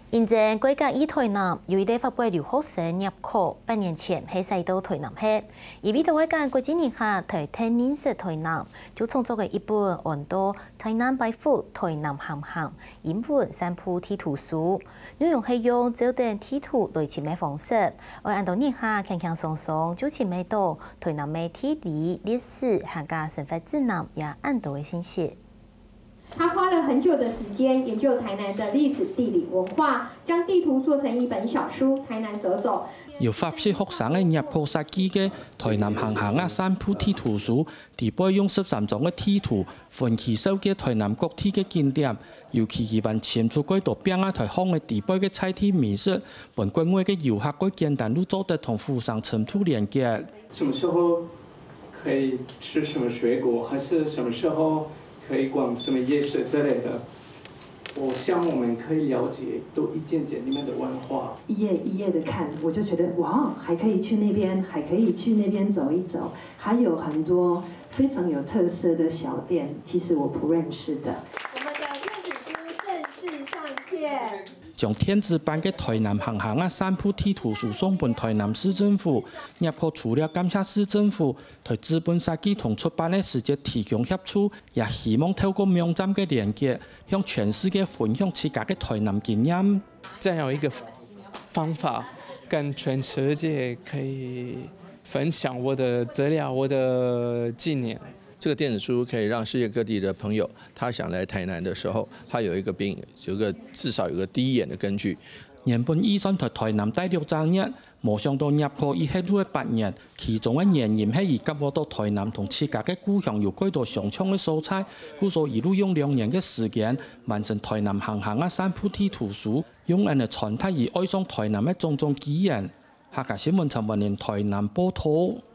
現正國家以台南有一啲法規留學生入考，8年前喺西到台南去，而為到一間國際人客台聽認識台南，就創作嘅一本按到台南拜訪台南行行英文散步地圖書，內容係用照定地圖來設計方式，而按到人客輕輕鬆鬆就設計到台南嘅地理、歷史、客家生活指南也按到嘅信息。 他花了很久的時間研究台南的歷史、地理、文化，將地圖做成一本小書《台南走走》。 由發示學生嘅入課設計嘅台南行行啊散步地圖書，地背用13張嘅地圖分期收嘅台南各地嘅景點，尤其係還潛出幾多邊啊台巷嘅地背嘅菜地美食，本國外嘅遊客個簡單都做得同附上程度連結。 什麼時候可以吃什麼水果，還是什麼時候？ 可以逛什麼夜市之類的，我希望我們可以了解多一點點你們的文化。 一頁一頁的看，我就覺得哇，還可以去那邊，還可以去那邊走一走，還有很多非常有特色的小店，其實我不認識的。 我們的電子書正式上線。 將電子版嘅台南行行啊散步地圖書送本台南市政府，入課除了感謝市政府對資本設計同出版嘅時節提供協助，也希望透過網站嘅連結，向全世界分享自家嘅台南經驗。 這樣有一個方法，跟全世界可以分享我的資料、我的紀念。 這個電子書可以讓世界各地的朋友，他想來台南的時候，他有一個至少有個第一眼的根據。 原本預算台南第6週日，沒想到入課已係咗8年，其中嘅原因係以及我到台南同自家嘅故鄉有幾多相像嘅素材，故所一路用2年嘅時間完成台南行行啊散步地圖書，用人嘅傳達而愛上台南嘅種種語言。客家新聞陳雲連台南報道。